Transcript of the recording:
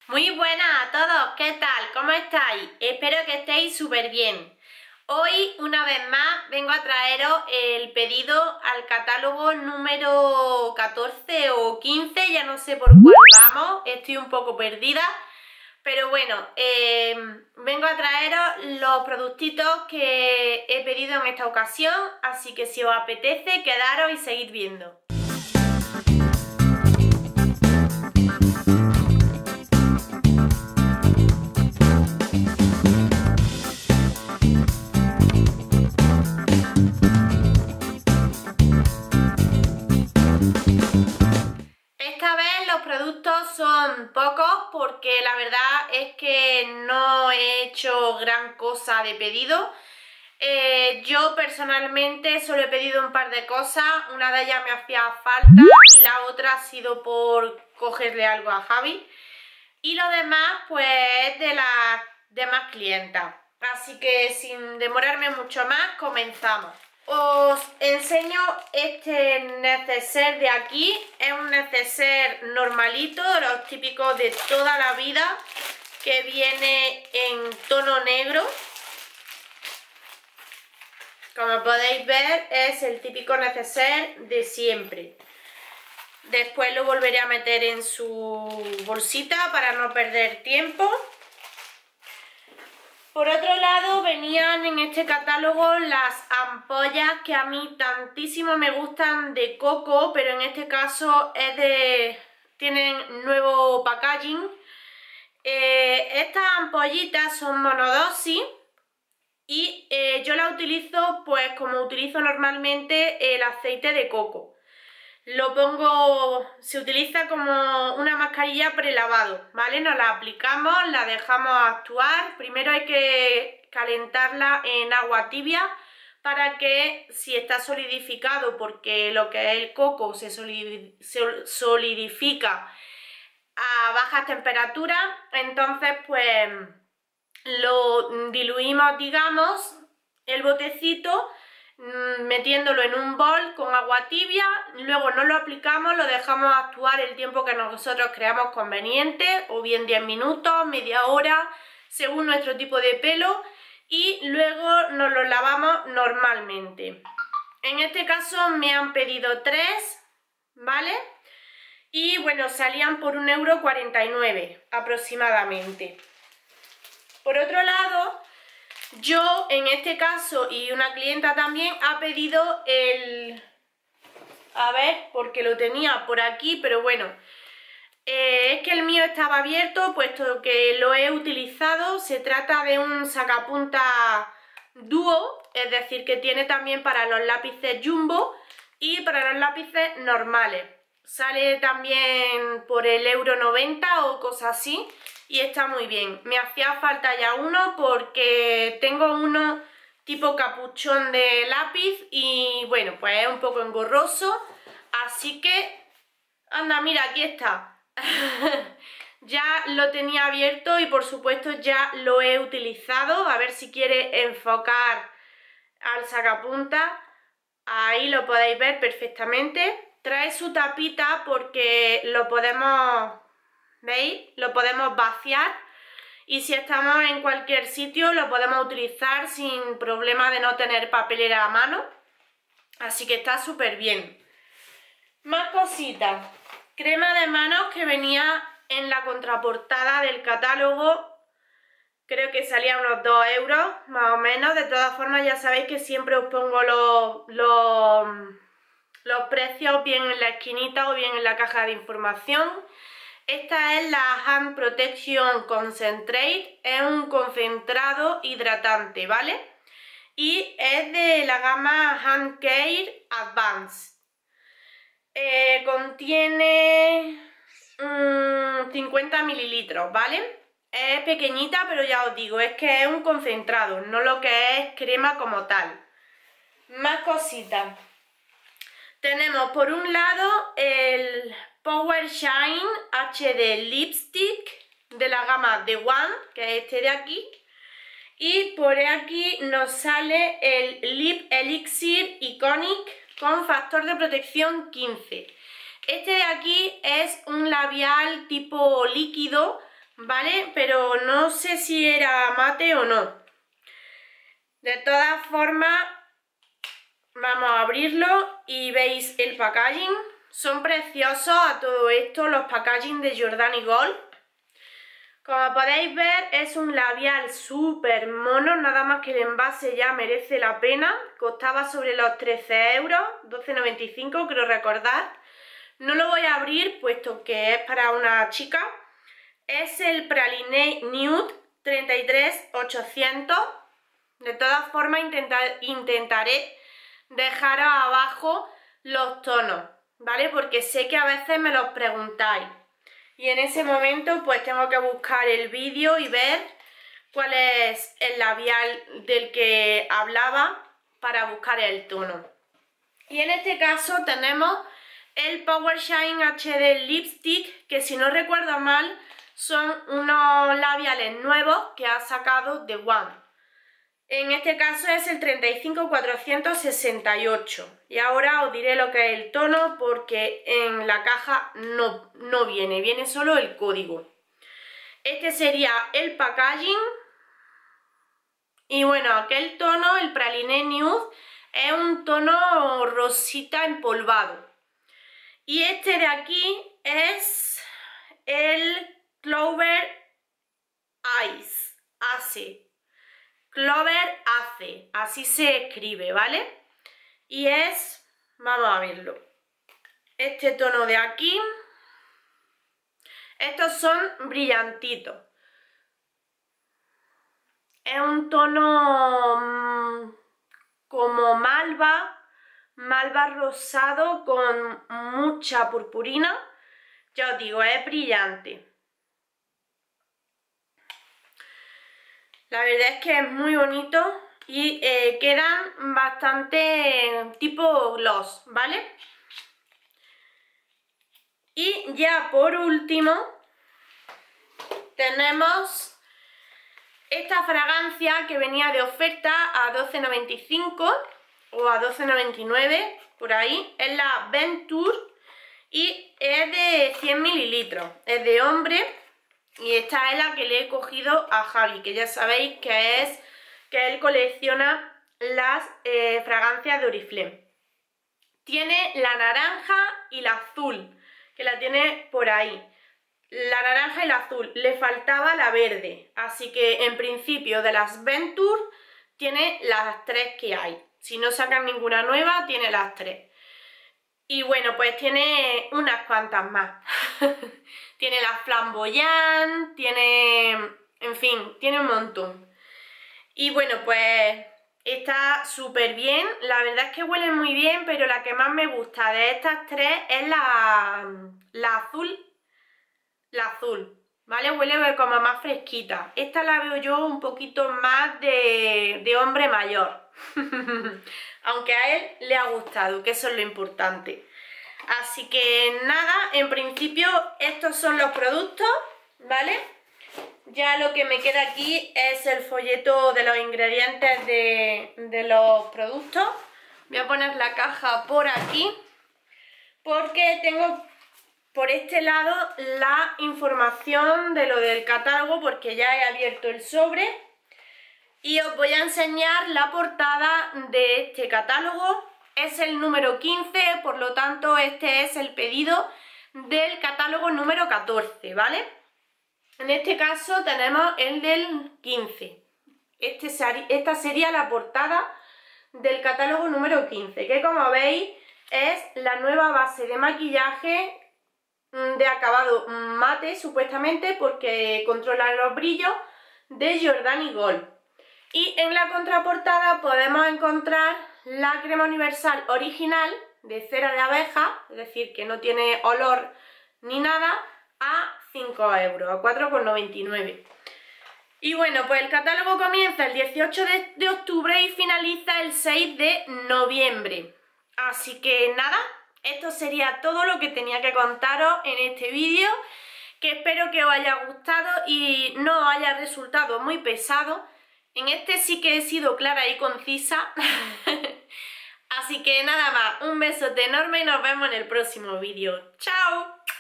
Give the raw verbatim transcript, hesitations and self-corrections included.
Muy buenas a todos, ¿qué tal? ¿Cómo estáis? Espero que estéis súper bien. Hoy, una vez más, vengo a traeros el pedido al catálogo número catorce o quince, ya no sé por cuál vamos, estoy un poco perdida. Pero bueno, eh, vengo a traeros los productitos que he pedido en esta ocasión, así que si os apetece, quedaros y seguid viendo. Los productos son pocos porque la verdad es que no he hecho gran cosa de pedido. Eh, yo personalmente solo he pedido un par de cosas, una de ellas me hacía falta y la otra ha sido por cogerle algo a Javi. Y lo demás pues es de las demás clientas. Así que sin demorarme mucho más, comenzamos. Os enseño este neceser de aquí, es un neceser normalito, los típicos de toda la vida, que viene en tono negro. Como podéis ver, es el típico neceser de siempre. Después lo volveré a meter en su bolsita para no perder tiempo. Por otro lado, venían en este catálogo las ampollas que a mí tantísimo me gustan de coco, pero en este caso es de tienen nuevo packaging. Eh, estas ampollitas son monodosis y eh, yo las utilizo pues como utilizo normalmente el aceite de coco. Lo pongo, se utiliza como una mascarilla prelavado, ¿vale? Nos la aplicamos, la dejamos actuar. Primero hay que calentarla en agua tibia para que, si está solidificado, porque lo que es el coco se solidifica a bajas temperaturas, entonces pues lo diluimos, digamos, el botecito, metiéndolo en un bol con agua tibia, luego no lo aplicamos, lo dejamos actuar el tiempo que nosotros creamos conveniente, o bien diez minutos, media hora, según nuestro tipo de pelo, y luego nos lo lavamos normalmente. En este caso me han pedido tres, ¿vale? Y bueno, salían por un euro cuarenta y nueve aproximadamente. Por otro lado, yo en este caso y una clienta también ha pedido el... A ver, porque lo tenía por aquí, pero bueno. Eh, es que el mío estaba abierto, puesto que lo he utilizado. Se trata de un sacapunta dúo, es decir, que tiene también para los lápices jumbo y para los lápices normales. Sale también por el euro noventa o cosas así. Y está muy bien. Me hacía falta ya uno porque tengo uno tipo capuchón de lápiz y bueno, pues es un poco engorroso. Así que, anda, mira, aquí está. Ya lo tenía abierto y por supuesto ya lo he utilizado. A ver si quiere enfocar al sacapunta. Ahí lo podéis ver perfectamente. Trae su tapita porque lo podemos... ¿Veis? Lo podemos vaciar y si estamos en cualquier sitio lo podemos utilizar sin problema de no tener papelera a mano. Así que está súper bien. Más cositas. Crema de manos que venía en la contraportada del catálogo. Creo que salía unos dos euros más o menos. De todas formas ya sabéis que siempre os pongo los, los, los precios bien en la esquinita o bien en la caja de información. Esta es la Hand Protection Concentrate, es un concentrado hidratante, ¿vale? Y es de la gama Hand Care Advance. Eh, contiene um, cincuenta mililitros, ¿vale? Es pequeñita, pero ya os digo, es que es un concentrado, no lo que es crema como tal. Más cositas. Tenemos por un lado el Power Shine H D Lipstick de la gama The One, que es este de aquí. Y por aquí nos sale el Lip Elixir Iconic con factor de protección quince. Este de aquí es un labial tipo líquido ¿vale? Pero no sé si era mate o no. De todas formas, vamos a abrirlo y veis el packaging. Son preciosos a todo esto los packaging de Giordani Gold. Como podéis ver, es un labial súper mono, nada más que el envase ya merece la pena. Costaba sobre los trece euros, doce noventa y cinco, creo recordar. No lo voy a abrir puesto que es para una chica. Es el Praline Nude treinta y tres ochocientos. De todas formas intentar, intentaré dejaros abajo los tonos, ¿vale? Porque sé que a veces me los preguntáis. Y en ese momento pues tengo que buscar el vídeo y ver cuál es el labial del que hablaba para buscar el tono. Y en este caso tenemos el Power Shine H D Lipstick, que si no recuerdo mal son unos labiales nuevos que ha sacado The One. En este caso es el treinta y cinco cuatrocientos sesenta y ocho. Y ahora os diré lo que es el tono porque en la caja no, no viene, viene solo el código. Este sería el packaging. Y bueno, aquel tono, el Praline Nude, es un tono rosita empolvado. Y este de aquí es el Clover Ice, Ace. Clover Ace, así se escribe, ¿vale? Y es, vamos a verlo, este tono de aquí. Estos son brillantitos. Es un tono mmm, como malva, malva rosado con mucha purpurina. Ya os digo, es brillante. La verdad es que es muy bonito y eh, quedan bastante tipo gloss, ¿vale? Y ya por último tenemos esta fragancia que venía de oferta a doce noventa y cinco o a doce noventa y nueve, por ahí. Es la Venture y es de cien mililitros, es de hombre. Y esta es la que le he cogido a Javi, que ya sabéis que es que él colecciona las eh, fragancias de Oriflame. Tiene la naranja y la azul, que la tiene por ahí. La naranja y la azul, le faltaba la verde, así que en principio de las Venture tiene las tres que hay. Si no sacan ninguna nueva, tiene las tres. Y bueno, pues tiene unas cuantas más. Tiene la Flamboyant, tiene... en fin, tiene un montón. Y bueno, pues está súper bien. La verdad es que huele muy bien, pero la que más me gusta de estas tres es la, la azul. La azul, ¿vale? Huele como más fresquita. Esta la veo yo un poquito más de, de hombre mayor. Aunque a él le ha gustado, que eso es lo importante. Así que nada, en principio estos son los productos, ¿vale? Ya lo que me queda aquí es el folleto de los ingredientes de, de los productos. Voy a poner la caja por aquí porque tengo por este lado la información de lo del catálogo, porque ya he abierto el sobre y os voy a enseñar la portada de este catálogo. Es el número quince, por lo tanto este es el pedido del catálogo número catorce, ¿vale? En este caso tenemos el del quince. Este, esta sería la portada del catálogo número quince, que como veis es la nueva base de maquillaje de acabado mate, supuestamente, porque controla los brillos, de Giordani Gold. Y en la contraportada podemos encontrar la crema universal original de cera de abeja, es decir, que no tiene olor ni nada, a cinco euros, a cuatro con noventa y nueve. Y bueno, pues el catálogo comienza el dieciocho de octubre y finaliza el seis de noviembre. Así que nada, esto sería todo lo que tenía que contaros en este vídeo, que espero que os haya gustado y no os haya resultado muy pesado. En este sí que he sido clara y concisa. Así que nada más, un besote enorme y nos vemos en el próximo vídeo. ¡Chao!